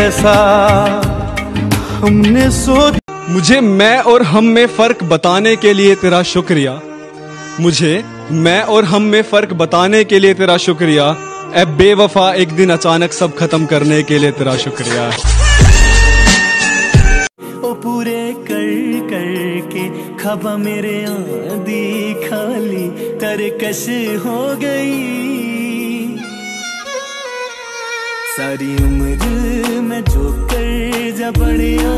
कैसा हमने सोच। मुझे मैं और हम में फर्क बताने के लिए तेरा शुक्रिया। मुझे मैं और हम में फर्क बताने के लिए तेरा शुक्रिया। ए बेवफा एक दिन अचानक सब खत्म करने के लिए तेरा शुक्रिया। ओ पूरे कर कर के खबा मेरे आदि खाली तरकश हो गई। सारी उम्र में जो कर जा बढ़िया।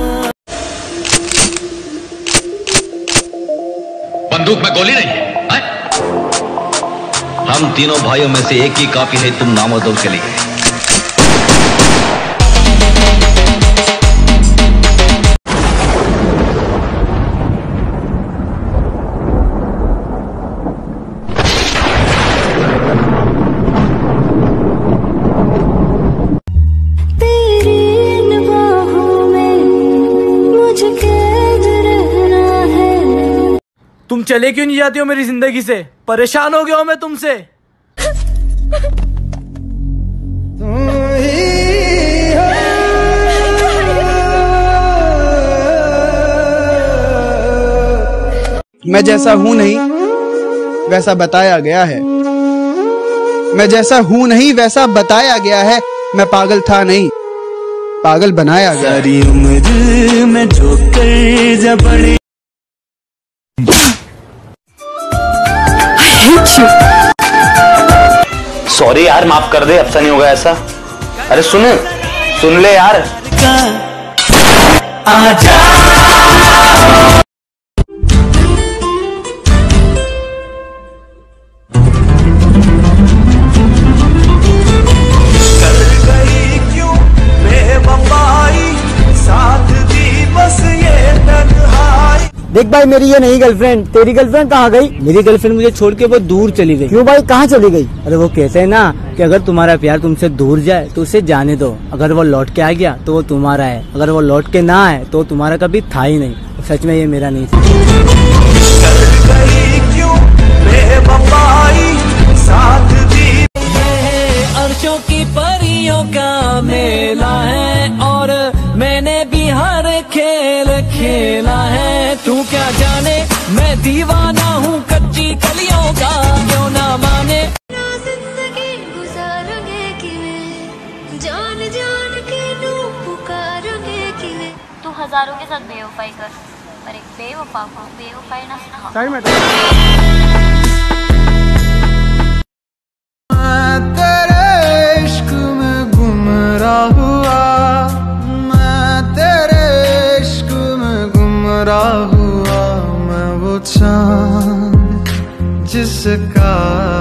बंदूक में गोली नहीं है? हम तीनों भाइयों में से एक ही काफी है तुम नामर्दों के लिए। तुम चले क्यों नहीं जाती हो मेरी जिंदगी से? परेशान हो गया हूं मैं तुमसे। मैं जैसा हूं नहीं वैसा बताया गया है। मैं जैसा हूं नहीं वैसा बताया गया है। मैं पागल था नहीं पागल बनाया गया। सारी उम्र में जो कर जा बड़ी। सॉरी यार, माफ कर दे, अब से नहीं होगा ऐसा। अरे सुन ले यार। आजा कर गई क्यों बेवफाई, साथ दी बस ये तन्हाई। देख भाई, मेरी ये नहीं गर्लफ्रेंड। तेरी गर्लफ्रेंड कहाँ गई? मेरी गर्लफ्रेंड मुझे छोड़ के वो दूर चली गई। क्यों भाई, कहाँ चली गई? अरे वो कहते हैं ना कि अगर तुम्हारा प्यार तुमसे दूर जाए तो उसे जाने दो। अगर वो लौट के आ गया तो वो तुम्हारा है, अगर वो लौट के ना आए तो तुम्हारा कभी था ही नहीं। सच में ये मेरा नहीं था। कर गई क्यों बेवफाई, साथ दी। अर्शों की परियों का मेला है और मैंने भी हर खेल खेला है। तू क्या जाने मैं दीवाना हूँ कच्ची कलियों का, क्यों ना माने। जिंदगी गुजारोगे किवें, जान जान के नू पुकारोगे किवें। तू हजारों के साथ बेवफाई कर, पर एक बेवफा को बेवफाई ना सिखा। तेरे इश्क में गुमराह हुआ। मैं तेरे इश्क में गुमराह हुआ। मैं वो चांद जिसका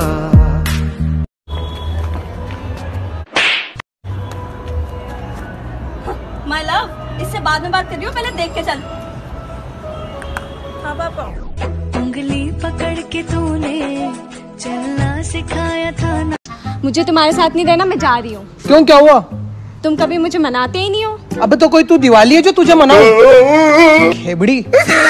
माय लव, इससे बाद में बात करियो, पहले देख के चल। हाँ पापा। उंगली पकड़ के तूने चलना सिखाया था ना। मुझे तुम्हारे साथ नहीं रहना, मैं जा रही हूँ। क्यों, क्या हुआ? तुम कभी मुझे मनाते ही नहीं हो। अबे तो कोई तू दिवाली है जो तुझे मनाऊं? खेबड़ी।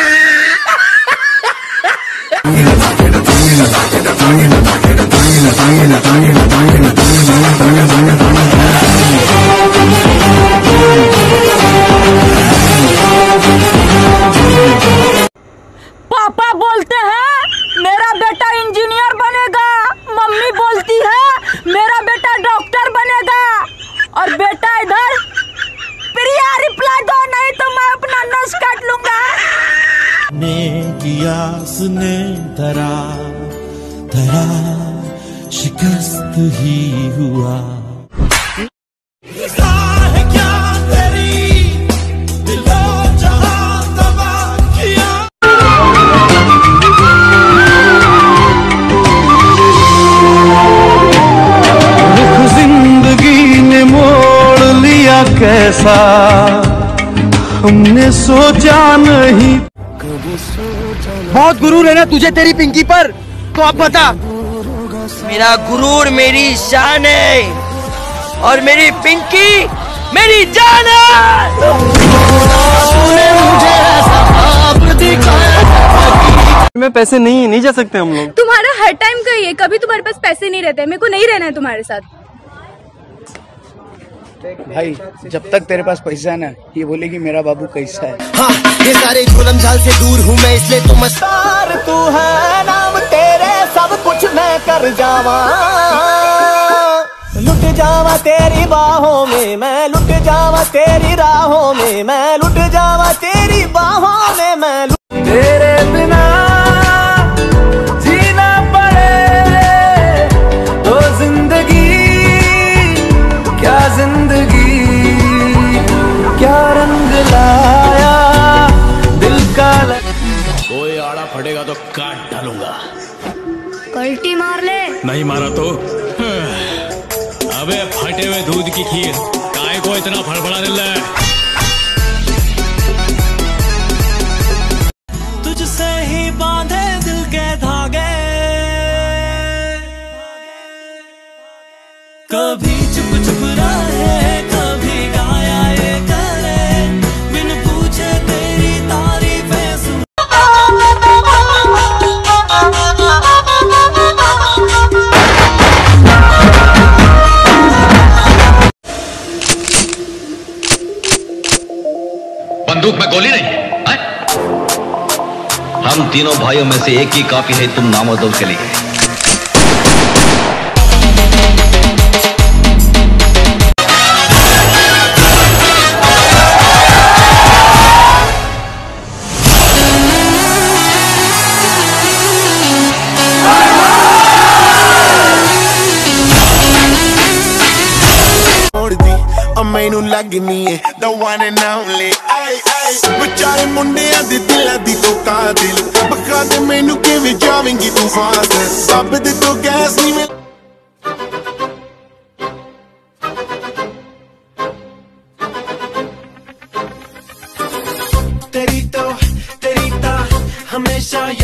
पापा बोलते हैं मेरा बेटा इंजीनियर बनेगा, मम्मी बोलती है मेरा बेटा डॉक्टर बनेगा, और बेटा इधर प्रिया रिप्लाई दो, नहीं तो मैं अपना नस काट लूंगा। ने कियास ने धरा शिकस्त ही हुआ। जिंदगी ने मोड़ लिया कैसा हमने सोचा नहीं। बहुत गुरूर है ना तुझे तेरी पिंकी पर, तो अब बता। मेरा गुरूर मेरी शान है और मेरी पिंकी मेरी जान है। में पैसे नहीं जा सकते हम लोग। तुम्हारा हर टाइम का ही है, कभी तुम्हारे पास पैसे नहीं रहते। मेरे को नहीं रहना है तुम्हारे साथ। भाई जब तक तेरे पास पैसा है ना, ये बोलेगी मेरा बाबू कैसा है। हाँ, ये सारे झोलम झाल से दूर हूँ मैं, इसलिए तो मस्तार तू है, नाम तेरे सब कुछ मैं कर जावा, लुट जावा तेरी बाहों में मैं, लुट जावा तेरी राहों में मैं, लुट जावा तेरी बाहों में मैं, तेरे बिना जीना पड़े तो जिंदगी, क्या जिंदगी, क्या रंग लाया दिल का कोई आड़ा फटेगा तो काट डालूंगा। कल्टी मार ले। नहीं मारा तो अबे फटे हुए दूध की खीर, काय को इतना फड़फड़ा रहा है। तुझसे ही बांधे दिल के धागे, कभी चुप चुप रहे, कभी गाया ये करे, बिन पूछे तेरी तारीफें सुन। बंदूक में गोली नहीं है? हम तीनों भाइयों में से एक ही काफी है तुम नामर्दों के लिए। मैनू लगनी है the one and only, बेचारे मुंडियां दे दिलां दी तो कातिल, बखा दे मैनू किवें जावेंगी तू फासिल, सब दे तो गैस नहीं मिल। तेरी तो हमेशा